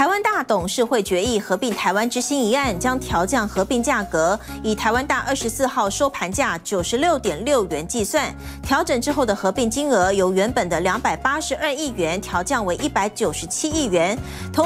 台湾大董事会决议合并台湾之星一案，将调降合并价格，以台湾大24号收盘价96.6元计算，调整之后的合并金额由原本的282亿元调降为197亿元。